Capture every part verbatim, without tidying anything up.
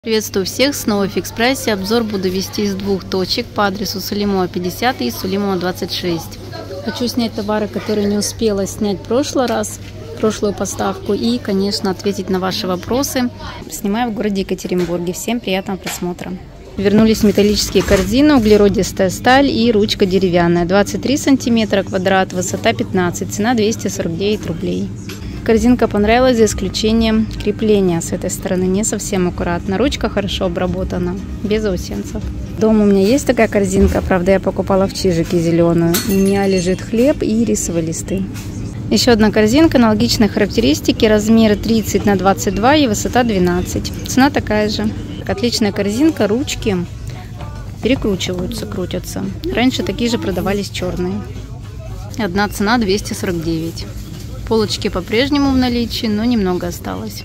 Приветствую всех, снова в Fix Price. Обзор буду вести из двух точек по адресу Сулимова пятьдесят и Сулимова двадцать шесть. Хочу снять товары, которые не успела снять в прошлый раз, прошлую поставку, и, конечно, ответить на ваши вопросы. Снимаю в городе Екатеринбурге. Всем приятного просмотра. Вернулись металлические корзины, углеродистая сталь и ручка деревянная. двадцать три сантиметра квадрат, высота пятнадцать, цена двести сорок девять рублей. Корзинка понравилась за исключением крепления с этой стороны, не совсем аккуратно. Ручка хорошо обработана, без заусенцев. Дома у меня есть такая корзинка, правда я покупала в Чижике зеленую. У меня лежит хлеб и рисовые листы. Еще одна корзинка, аналогичные характеристики, размер тридцать на двадцать два и высота двенадцать. Цена такая же. Отличная корзинка, ручки перекручиваются, крутятся. Раньше такие же продавались черные. Одна цена двести сорок девять. Полочки по-прежнему в наличии, но немного осталось.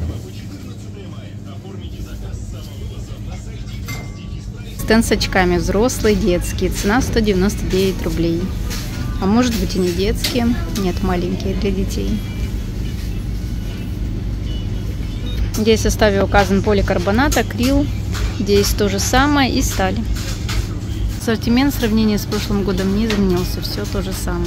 Стенд с очками, взрослые, детские. Цена сто девяносто девять рублей. А может быть и не детские. Нет, маленькие, для детей. Здесь в составе указан поликарбонат, акрил. Здесь то же самое и сталь. Ассортимент в сравнении с прошлым годом не изменился. Все то же самое.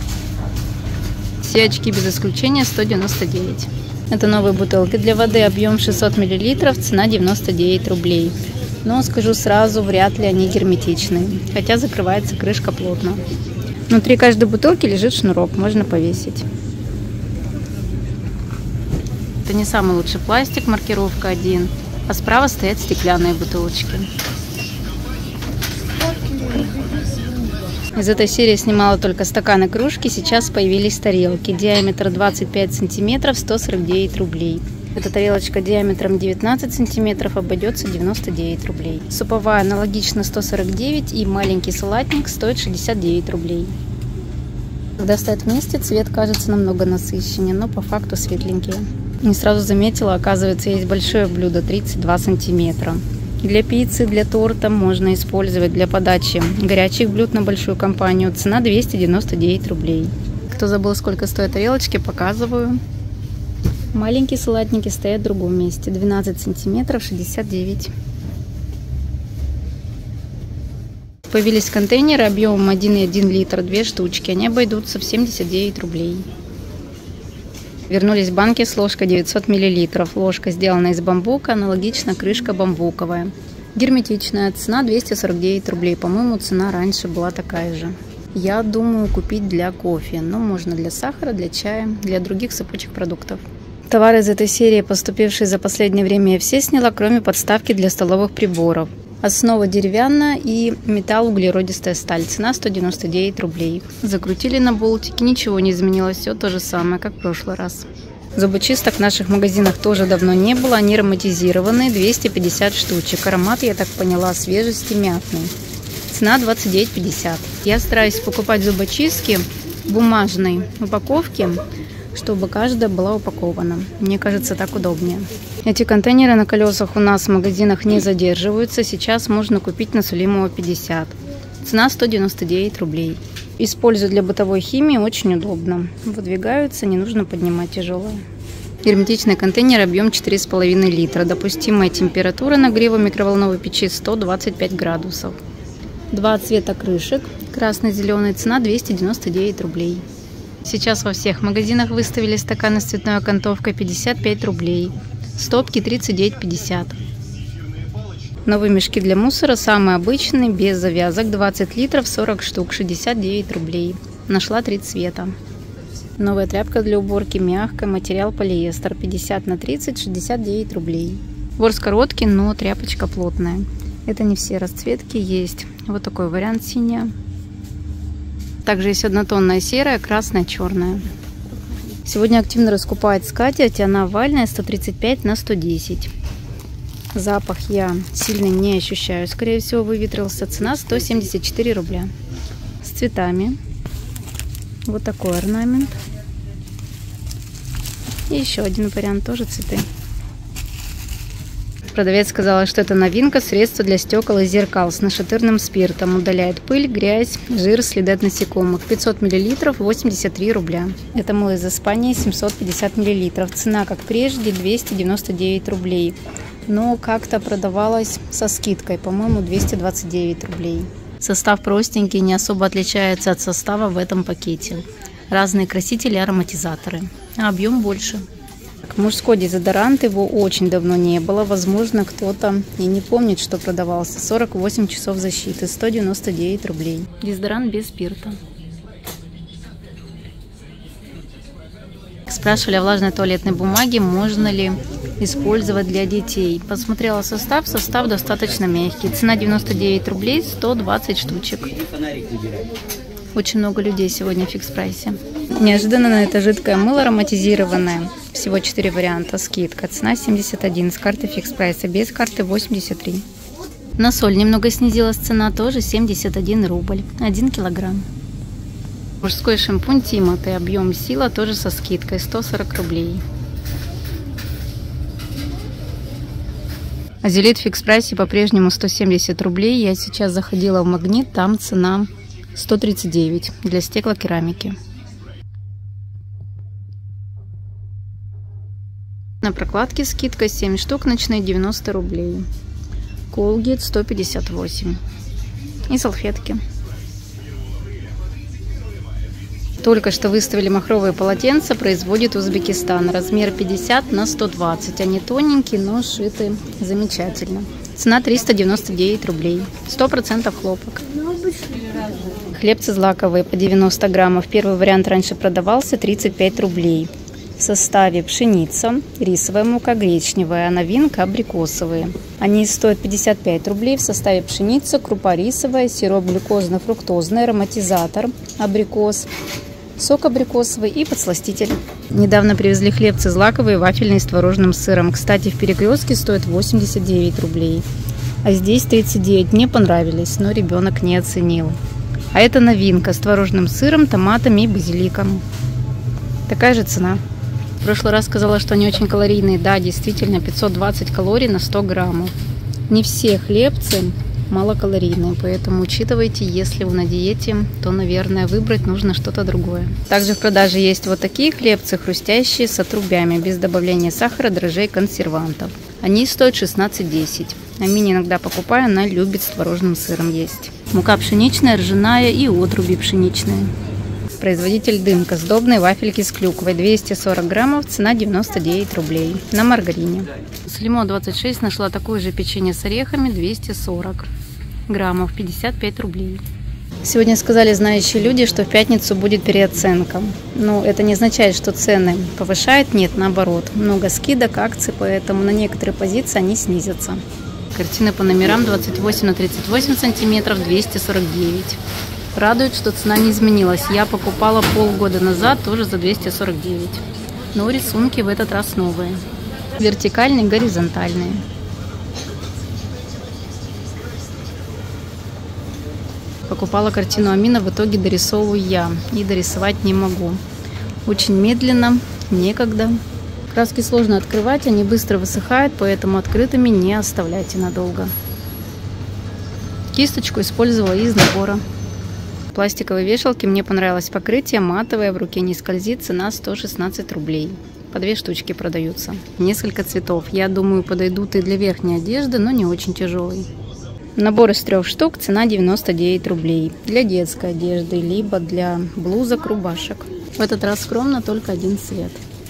Все очки без исключения сто девяносто девять. Это новые бутылки для воды, объем шестьсот миллилитров, цена девяносто девять рублей. Но скажу сразу, вряд ли они герметичные, хотя закрывается крышка плотно. Внутри каждой бутылки лежит шнурок, можно повесить. Это не самый лучший пластик, маркировка один, а справа стоят стеклянные бутылочки. Из этой серии снимала только стаканы, кружки, сейчас появились тарелки. Диаметр двадцать пять сантиметров, сто сорок девять рублей. Эта тарелочка диаметром девятнадцать сантиметров обойдется девяносто девять рублей. Суповая аналогично сто сорок девять, и маленький салатник стоит шестьдесят девять рублей. Когда стоят вместе, цвет кажется намного насыщеннее, но по факту светленькие. Не сразу заметила, оказывается, есть большое блюдо тридцать два сантиметра. Для пиццы, для торта можно использовать для подачи горячих блюд на большую компанию. Цена двести девяносто девять рублей. Кто забыл, сколько стоят тарелочки, показываю. Маленькие салатники стоят в другом месте. двенадцать сантиметров, шестьдесят девять. Появились контейнеры объемом один и один литр, две штучки. Они обойдутся в семьдесят девять рублей. Вернулись банки с ложкой девятьсот миллилитров. Ложка сделана из бамбука, аналогично крышка бамбуковая. Герметичная, цена двести сорок девять рублей. По-моему, цена раньше была такая же. Я думаю купить для кофе, но можно для сахара, для чая, для других сыпучих продуктов. Товары из этой серии, поступившие за последнее время, я все сняла, кроме подставки для столовых приборов. Основа деревянная и металл углеродистая сталь. Цена сто девяносто девять рублей. Закрутили на болтике, ничего не изменилось, все то же самое, как в прошлый раз. Зубочисток в наших магазинах тоже давно не было, они ароматизированные, двести пятьдесят штучек. Аромат, я так поняла, свежести, мятный. Цена двадцать девять пятьдесят. Я стараюсь покупать зубочистки в бумажной упаковке, чтобы каждая была упакована. Мне кажется, так удобнее. Эти контейнеры на колесах у нас в магазинах не задерживаются. Сейчас можно купить на Сулимова пятьдесят. Цена сто девяносто девять рублей. Использую для бытовой химии, очень удобно. Выдвигаются, не нужно поднимать тяжелое. Герметичный контейнер, объем четыре с половиной литра. Допустимая температура нагрева микроволновой печи сто двадцать пять градусов. Два цвета крышек. Красно-зеленый. Цена двести девяносто девять рублей. Сейчас во всех магазинах выставили стаканы с цветной окантовкой пятьдесят пять рублей. Стопки тридцать девять пятьдесят. Новые мешки для мусора, самые обычные, без завязок, двадцать литров, сорок штук, шестьдесят девять рублей. Нашла три цвета. Новая тряпка для уборки, мягкая, материал полиэстер, пятьдесят на тридцать, шестьдесят девять рублей. Ворс короткий, но тряпочка плотная. Это не все расцветки, есть вот такой вариант, синяя. Также есть однотонная серая, красная, черная. Сегодня активно раскупает скатерть, она овальная, сто тридцать пять на сто десять. Запах я сильно не ощущаю, скорее всего выветрился. Цена сто семьдесят четыре рубля. С цветами. Вот такой орнамент. И еще один вариант, тоже цветы. Продавец сказала, что это новинка, средство для стекол и зеркал с нашатырным спиртом. Удаляет пыль, грязь, жир, следы от насекомых. пятьсот миллилитров, восемьдесят три рубля. Это мыло из Испании, семьсот пятьдесят миллилитров. Цена, как прежде, двести девяносто девять рублей. но как-то продавалась со скидкой, по-моему, двести двадцать девять рублей. Состав простенький, не особо отличается от состава в этом пакете. Разные красители, ароматизаторы, а объем больше. Мужской дезодорант, его очень давно не было, возможно, кто-то и не помнит, что продавался. сорок восемь часов защиты, сто девяносто девять рублей. Дезодорант без спирта. Спрашивали о влажной туалетной бумаге, можно ли использовать для детей. Посмотрела состав, состав достаточно мягкий. Цена девяносто девять рублей, сто двадцать штучек. Очень много людей сегодня в фикс-прайсе. Неожиданно на это жидкое мыло ароматизированное. Всего четыре варианта. Скидка. Цена семьдесят один с карты фикс-прайса, без карты восемьдесят три. На соль немного снизилась цена, тоже семьдесят один рубль. один килограмм. Мужской шампунь Тимати, объем сила, тоже со скидкой, сто сорок рублей. Азелит в фикс-прайсе по-прежнему сто семьдесят рублей. Я сейчас заходила в Магнит, там цена сто тридцать девять для стеклокерамики. На прокладке скидка семь штук, ночные девяносто рублей. Colgate сто пятьдесят восемь. И салфетки. Только что выставили махровые полотенца, производит Узбекистан. Размер пятьдесят на сто двадцать. Они тоненькие, но сшиты замечательно. Цена триста девяносто девять рублей. сто процентов хлопок. Хлебцы злаковые по девяносто граммов. Первый вариант раньше продавался тридцать пять рублей. В составе пшеница, рисовая мука, гречневая, а новинка абрикосовые. Они стоят пятьдесят пять рублей. В составе пшеница, крупа рисовая, сироп глюкозно-фруктозный, ароматизатор, абрикос, сок абрикосовый и подсластитель. Недавно привезли хлебцы злаковые, вафельные с творожным сыром. Кстати, в Перекрестке стоят восемьдесят девять рублей. А здесь тридцать девять. Мне понравились, но ребенок не оценил. А это новинка с творожным сыром, томатами и базиликом. Такая же цена. В прошлый раз сказала, что они очень калорийные. Да, действительно, пятьсот двадцать калорий на сто граммов. Не все хлебцы малокалорийные, поэтому учитывайте, если вы на диете, то, наверное, выбрать нужно что-то другое. Также в продаже есть вот такие хлебцы, хрустящие, с отрубями, без добавления сахара, дрожжей, консервантов. Они стоят шестнадцать десять. А Мини иногда покупаю, она любит с творожным сыром есть. Мука пшеничная, ржаная и отруби пшеничные. Производитель Дымка. Сдобные вафельки с клюквой. двести сорок граммов, цена девяносто девять рублей. На маргарине. С Лимо двадцать шесть нашла такое же печенье с орехами, двести сорок граммов, пятьдесят пять рублей. Сегодня сказали знающие люди, что в пятницу будет переоценка. Но это не означает, что цены повышают. Нет, наоборот. Много скидок, акций, поэтому на некоторые позиции они снизятся. Картины по номерам двадцать восемь на тридцать восемь сантиметров, двести сорок девять. Радует, что цена не изменилась. Я покупала полгода назад тоже за двести сорок девять. Но рисунки в этот раз новые. Вертикальные, горизонтальные. Покупала картину Амина, в итоге дорисовываю я. И дорисовать не могу. Очень медленно, некогда. Краски сложно открывать, они быстро высыхают, поэтому открытыми не оставляйте надолго. Кисточку использовала из набора. Пластиковые вешалки, мне понравилось покрытие, матовое, в руке не скользит, цена сто шестнадцать рублей. По две штучки продаются. Несколько цветов. Я думаю, подойдут и для верхней одежды, но не очень тяжелый. Набор из трех штук, цена девяносто девять рублей. Для детской одежды, либо для блузок, рубашек. В этот раз скромно, только один цвет.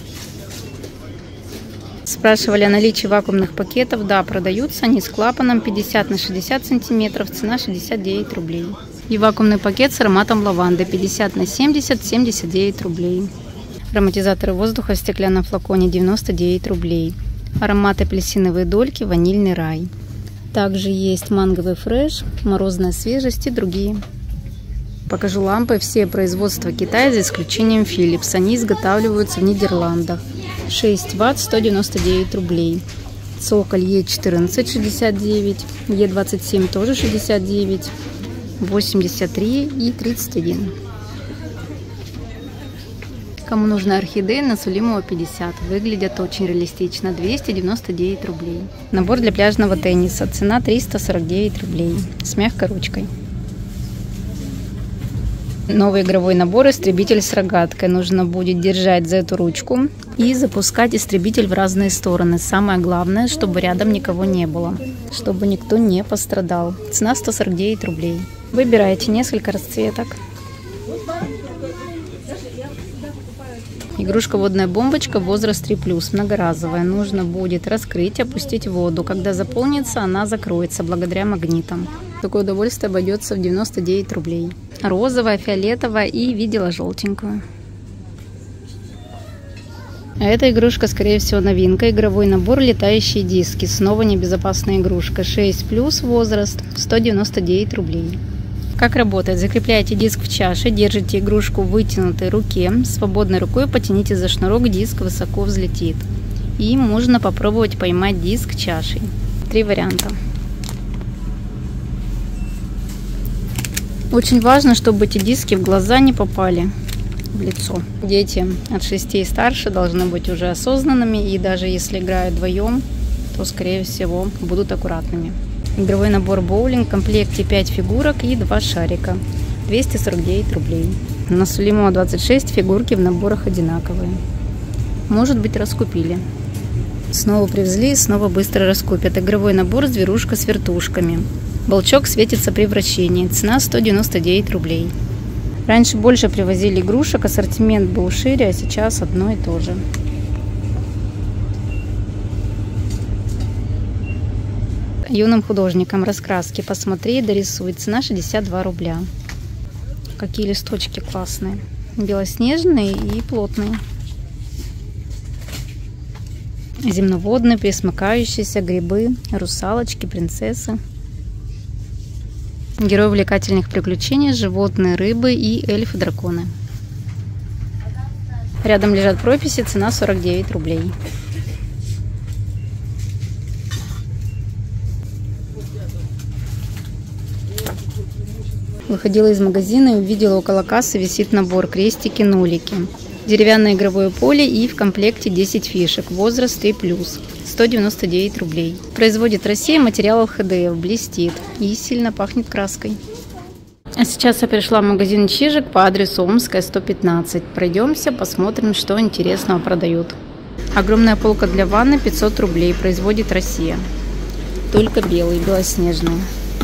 Спрашивали о наличии вакуумных пакетов. Да, продаются они с клапаном пятьдесят на шестьдесят сантиметров, цена шестьдесят девять рублей. И вакуумный пакет с ароматом лаванды пятьдесят на семьдесят, семьдесят девять рублей. Ароматизаторы воздуха в стеклянном флаконе девяносто девять рублей. Аромат апельсиновые дольки, ванильный рай. Также есть манговый фреш, морозная свежесть и другие. Покажу лампы. Все производства Китая, за исключением Philips. Они изготавливаются в Нидерландах. шесть ватт, сто девяносто девять рублей. Цоколь Е четырнадцать, шестьдесят девять. Е двадцать семь тоже шестьдесят девять. восемьдесят три и тридцать один. Кому нужны орхидеи, на Сулимова пятьдесят. Выглядят очень реалистично. двести девяносто девять рублей. Набор для пляжного тенниса. Цена триста сорок девять рублей. С мягкой ручкой. Новый игровой набор «Истребитель с рогаткой». Нужно будет держать за эту ручку и запускать истребитель в разные стороны. Самое главное, чтобы рядом никого не было, чтобы никто не пострадал. Цена сто сорок девять рублей. Выбирайте несколько расцветок. Игрушка «Водная бомбочка», возраст три плюс, многоразовая. Нужно будет раскрыть, опустить в воду. Когда заполнится, она закроется благодаря магнитам. Такое удовольствие обойдется в девяносто девять рублей. Розовая, фиолетовая и видела желтенькую. А эта игрушка, скорее всего, новинка. Игровой набор «Летающие диски». Снова небезопасная игрушка. шесть плюс возраст, сто девяносто девять рублей. Как работает? Закрепляете диск в чаше, держите игрушку в вытянутой руке, свободной рукой потяните за шнурок, диск высоко взлетит. И можно попробовать поймать диск чашей. Три варианта. Очень важно, чтобы эти диски в глаза не попали, в лицо. Дети от шести и старше должны быть уже осознанными, и даже если играют вдвоем, то, скорее всего, будут аккуратными. Игровой набор «Боулинг», в комплекте пять фигурок и два шарика. двести сорок девять рублей. На Сулеймова двадцать шесть фигурки в наборах одинаковые. Может быть, раскупили. Снова привезли и снова быстро раскупят. Игровой набор «Зверушка с вертушками». Волчок светится при вращении. Цена сто девяносто девять рублей. Раньше больше привозили игрушек, ассортимент был шире, а сейчас одно и то же. Юным художникам раскраски посмотри, дорисуй. Цена шестьдесят два рубля. Какие листочки классные. Белоснежные и плотные. Земноводные, пресмыкающиеся, грибы, русалочки, принцессы. Герои увлекательных приключений, животные, рыбы и эльфы-драконы. Рядом лежат прописи, цена сорок девять рублей. Выходила из магазина и увидела около кассы висит набор крестики-нулики. Деревянное игровое поле и в комплекте десять фишек. Возраст три плюс. сто девяносто девять рублей. Производит Россия, материалов ха дэ эф, блестит и сильно пахнет краской. А сейчас я пришла в магазин Чижик по адресу Омская, сто пятнадцать. Пройдемся, посмотрим, что интересного продают. Огромная полка для ванны, пятьсот рублей. Производит Россия. Только белый, белоснежный.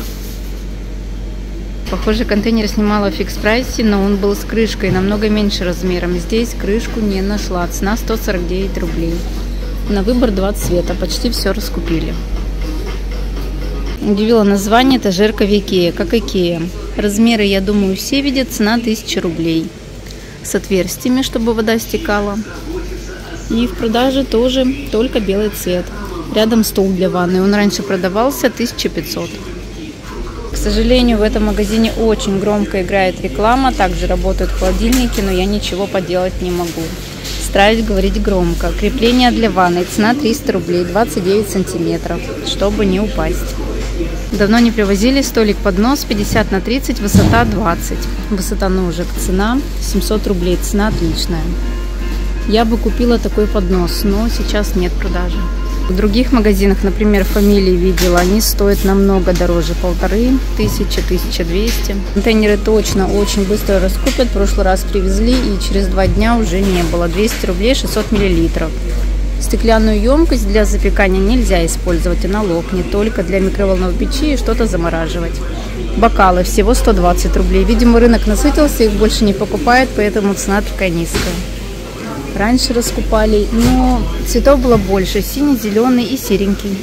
Похоже, контейнер снимала в фикс-прайсе, но он был с крышкой, намного меньше размером. Здесь крышку не нашла. Цена сто сорок девять рублей. На выбор два цвета. Почти все раскупили. Удивило название — этажерка в Икее, как Икея. Размеры, я думаю, все видят. Цена тысяча рублей. С отверстиями, чтобы вода стекала. И в продаже тоже только белый цвет. Рядом стол для ванны. Он раньше продавался тысяча пятьсот. К сожалению, в этом магазине очень громко играет реклама. Также работают холодильники, но я ничего поделать не могу. Стараюсь говорить громко. Крепление для ванны. Цена триста рублей, двадцать девять сантиметров, чтобы не упасть. Давно не привозили столик поднос пятьдесят на тридцать, высота двадцать. Высота ножек. Цена семьсот рублей. Цена отличная. Я бы купила такой поднос, но сейчас нет продажи. В других магазинах, например, Фамилии видела, они стоят намного дороже, полторы тысячи, тысяча двести. Контейнеры точно очень быстро раскупят. В прошлый раз привезли и через два дня уже не было. двести рублей, шестьсот миллилитров. Стеклянную емкость для запекания нельзя использовать, она лопнет, только для микроволновой печи и что-то замораживать. Бокалы всего сто двадцать рублей. Видимо, рынок насытился, их больше не покупает, поэтому цена такая низкая. Раньше раскупали, но цветов было больше, синий, зеленый и серенький.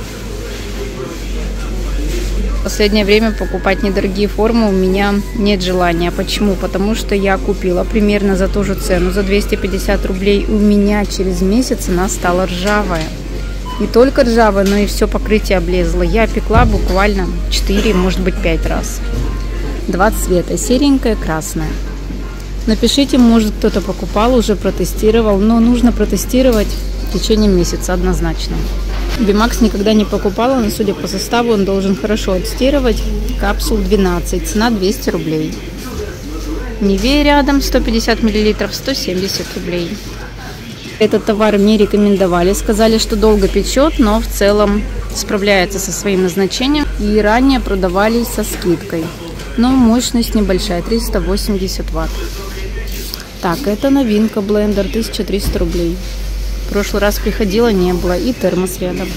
В последнее время покупать недорогие формы у меня нет желания. Почему? Потому что я купила примерно за ту же цену, за двести пятьдесят рублей. У меня через месяц она стала ржавая. Не только ржавая, но и все покрытие облезло. Я пекла буквально четыре, может быть, пять раз. Два цвета, серенькая, красная. Напишите, может, кто-то покупал, уже протестировал, но нужно протестировать в течение месяца однозначно. Бимакс никогда не покупала, но судя по составу он должен хорошо отстирывать. Капсул двенадцать, цена двести рублей. Нивея рядом сто пятьдесят миллилитров, сто семьдесят рублей. Этот товар мне рекомендовали, сказали, что долго печет, но в целом справляется со своим назначением. И ранее продавались со скидкой. но мощность небольшая, триста восемьдесят ватт. Так, это новинка, блендер, тысяча триста рублей. В прошлый раз приходила, не было. И термос рядом.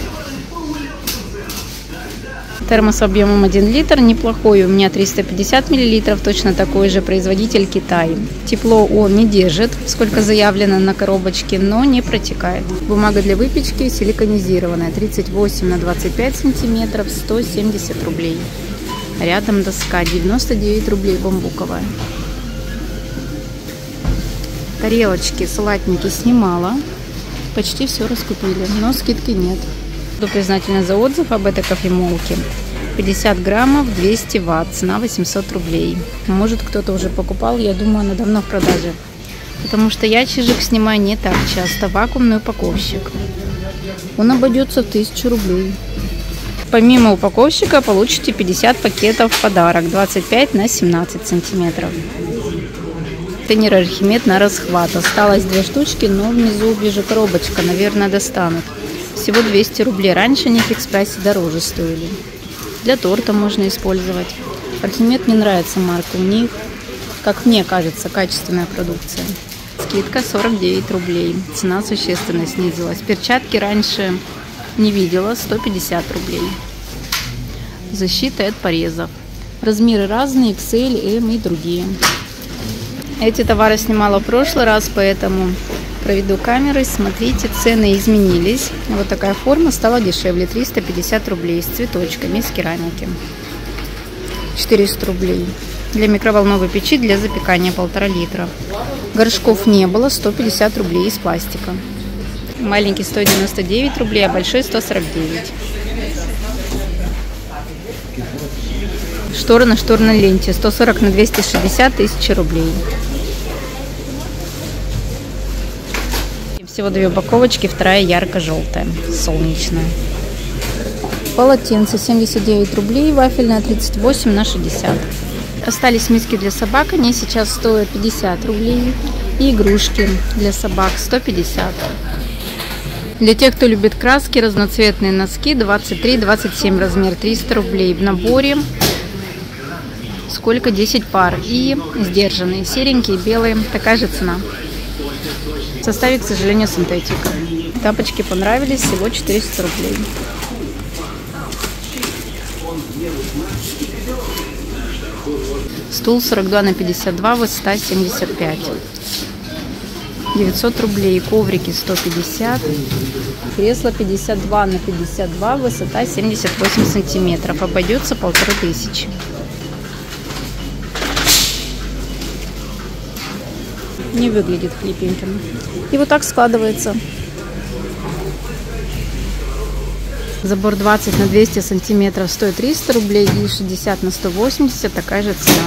Термос объемом один литр, неплохой, у меня триста пятьдесят миллилитров, точно такой же, производитель Китай. Тепло он не держит, сколько заявлено на коробочке, но не протекает. Бумага для выпечки силиконизированная, тридцать восемь на двадцать пять сантиметров, сто семьдесят рублей. Рядом доска, девяносто девять рублей, бамбуковая. Тарелочки, салатники снимала, почти все раскупили, но скидки нет. Буду признательна за отзыв об этой кофемолке. пятьдесят граммов, двести ватт, цена восемьсот рублей. Может, кто-то уже покупал, я думаю, она давно в продаже. Потому что я чижик снимаю не так часто, вакуумный упаковщик. Он обойдется в тысячу рублей. Помимо упаковщика получите пятьдесят пакетов в подарок, двадцать пять на семнадцать сантиметров. Контейнер Архимед на расхват. Осталось две штучки, но внизу вижу коробочка, наверное, достанут. Всего двести рублей. Раньше они в Экспрессе дороже стоили. Для торта можно использовать. Архимед мне нравится марка. У них, как мне кажется, качественная продукция. Скидка сорок девять рублей. Цена существенно снизилась. Перчатки раньше не видела. сто пятьдесят рублей. Защита от порезов. Размеры разные. икс эль, эм и другие. Эти товары снимала в прошлый раз, поэтому проведу камерой. Смотрите, цены изменились. Вот такая форма стала дешевле. триста пятьдесят рублей с цветочками, из керамики. четыреста рублей. Для микроволновой печи, для запекания полтора литра. Горшков не было, сто пятьдесят рублей из пластика. Маленький сто девяносто девять рублей, а большой сто сорок девять. Шторы на шторной ленте сто сорок на двести шестьдесят, тысяча рублей. Всего две упаковочки, вторая ярко-желтая, солнечная. Полотенце семьдесят девять рублей, вафельное тридцать восемь на шестьдесят. Остались миски для собак, они сейчас стоят пятьдесят рублей. И игрушки для собак сто пятьдесят. Для тех, кто любит краски, разноцветные носки двадцать три двадцать семь размер, триста рублей. В наборе сколько? десять пар. И сдержанные, серенькие, белые, такая же цена. В составе, к сожалению, синтетика. Тапочки понравились, всего четыреста рублей. Стул сорок два на пятьдесят два, высота семьдесят пять. девятьсот рублей. Коврики сто пятьдесят. Кресло пятьдесят два на пятьдесят два, высота семьдесят восемь сантиметров. Обойдется полторы тысячи. Не выглядит хлипеньким. И вот так складывается. Забор двадцать на двести сантиметров стоит триста рублей и шестьдесят на сто восемьдесят, такая же цена.